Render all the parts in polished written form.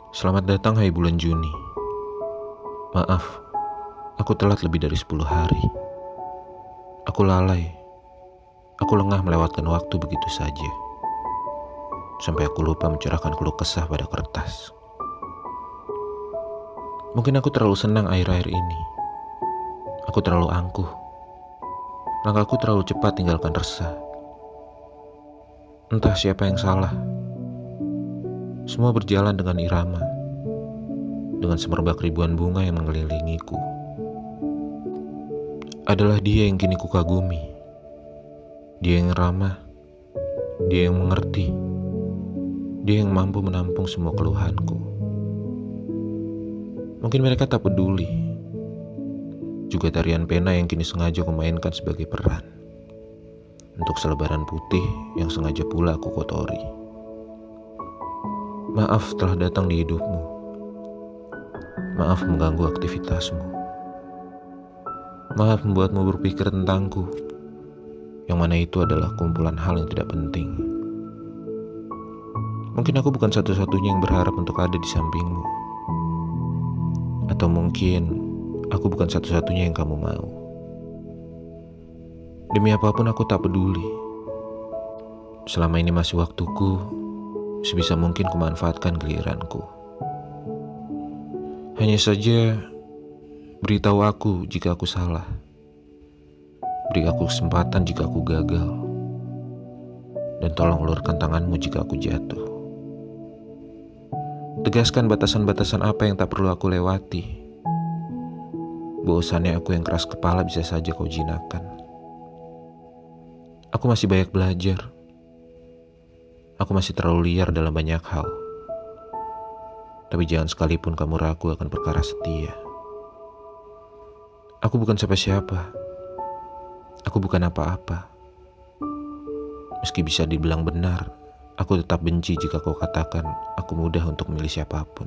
Selamat datang hai bulan Juni. Maaf, aku telat lebih dari 10 hari. Aku lalai. Aku lengah melewatkan waktu begitu saja. Sampai aku lupa mencurahkan keluh kesah pada kertas. Mungkin aku terlalu senang akhir-akhir ini. Aku terlalu angkuh. Langkahku terlalu cepat tinggalkan resah. Entah siapa yang salah. Semua berjalan dengan irama, dengan semerbak ribuan bunga yang mengelilingiku. Adalah dia yang kini kukagumi. Dia yang ramah, dia yang mengerti, dia yang mampu menampung semua keluhanku. Mungkin mereka tak peduli. Juga tarian pena yang kini sengaja kumainkan sebagai peran untuk selebaran putih yang sengaja pula aku kotori. Maaf telah datang di hidupmu. Maaf mengganggu aktivitasmu. Maaf membuatmu berpikir tentangku, yang mana itu adalah kumpulan hal yang tidak penting. Mungkin aku bukan satu-satunya yang berharap untuk ada di sampingmu. Atau mungkin aku bukan satu-satunya yang kamu mau. Demi apapun aku tak peduli. Selama ini masih waktuku, sebisa mungkin kumanfaatkan giliranku. Hanya saja, beritahu aku jika aku salah. Beri aku kesempatan jika aku gagal. Dan tolong ulurkan tanganmu jika aku jatuh. Tegaskan batasan-batasan apa yang tak perlu aku lewati. Bosannya aku yang keras kepala bisa saja kau jinakan. Aku masih banyak belajar. Aku masih terlalu liar dalam banyak hal. Tapi jangan sekalipun kamu ragu akan perkara setia. Aku bukan siapa-siapa. Aku bukan apa-apa. Meski bisa dibilang benar, aku tetap benci jika kau katakan aku mudah untuk memilih siapapun.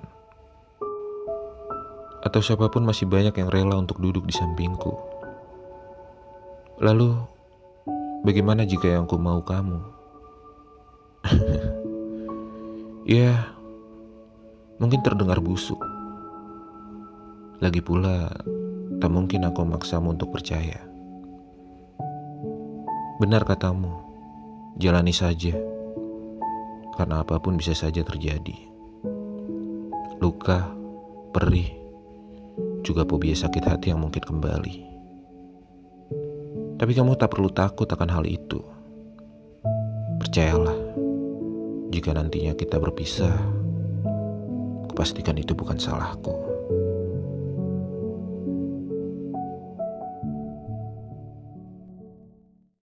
Atau siapapun masih banyak yang rela untuk duduk di sampingku. Lalu, bagaimana jika yang ku mau kamu? Ya, mungkin terdengar busuk. Lagi pula, tak mungkin aku memaksamu untuk percaya. Benar katamu, jalani saja. Karena apapun bisa saja terjadi. Luka, perih, juga fobia sakit hati yang mungkin kembali. Tapi kamu tak perlu takut akan hal itu. Percayalah, jika nantinya kita berpisah, kupastikan itu bukan salahku.